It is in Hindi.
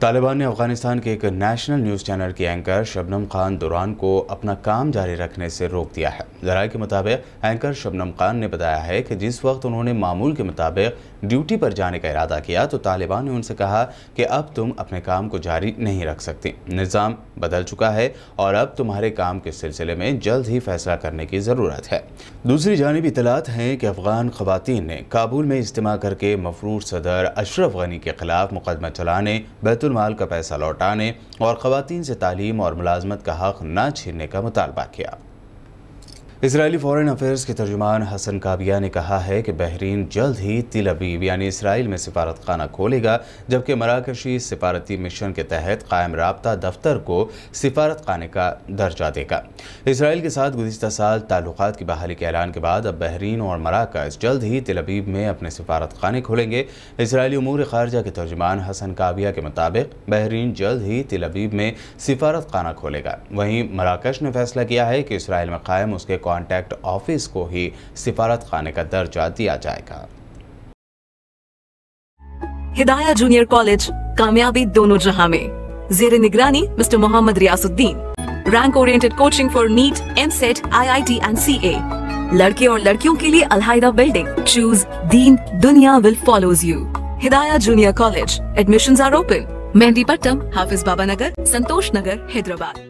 तालिबान ने अफगानिस्तान के एक नेशनल न्यूज़ चैनल की एंकर शबनम खान दुरान को अपना काम जारी रखने से रोक दिया है। ज़राए के मुताबिक एंकर शबनम खान ने बताया है कि जिस वक्त उन्होंने मामूल के मुताबिक ड्यूटी पर जाने का इरादा किया तो तालिबान ने उनसे कहा कि अब तुम अपने काम को जारी नहीं रख सकती, निज़ाम बदल चुका है और अब तुम्हारे काम के सिलसिले में जल्द ही फैसला करने की ज़रूरत है। दूसरी जानिब इतलात हैं कि अफगान ख़वातीन ने काबुल में इज्तिमा करके मफरूर सदर अशरफ गनी के खिलाफ मुकदमा चलाने, बैतुल माल का पैसा लौटाने और ख़वातीन से तालीम और मुलाजमत का हक न छीनने का मुतालबा किया। इसराइली फॉरेन अफेयर्स के तर्जुमान हसन काबिया ने कहा है कि बहरीन जल्द ही तिल अबीब यानी इसराइल में सिफारत खाना खोलेगा, जबकि मराकशी सिफारती मिशन के तहत कायम राब्ता दफ्तर को सिफारत खाने का दर्जा देगा। इसराइल के साथ गुज़िश्ता साल ताल्लुकात की बहाली के ऐलान के बाद अब बहरीन और मराकश जल्द ही तिल अबीब में अपने सिफारत खाने खोलेंगे। इसराइली उमूर खारजा के तर्जुमान हसन काबिया के मुताबिक बहरीन जल्द ही तिल अबीब में सिफारत खाना खोलेगा। वहीं मराकश ने फैसला किया है कि इसराइल में कायम उसके कॉन्टैक्ट ऑफिस को ही सिफारत खाने का दर्जा दिया जाएगा। हिदाया जूनियर कॉलेज, कामयाबी दोनों जहां में। ज़ेरे निगरानी mister Mohammed Riyasuddin. Rank oriented coaching for NEET, EAMCET, IIT and CA। लड़के और लड़कियों के लिए अलहायदा बिल्डिंग। चूज दीन, दुनिया will follows you. Hidaya junior college. Admissions are open. Mehdipatnam, Hafiz Baba Nagar, Santosh Nagar, Hyderabad.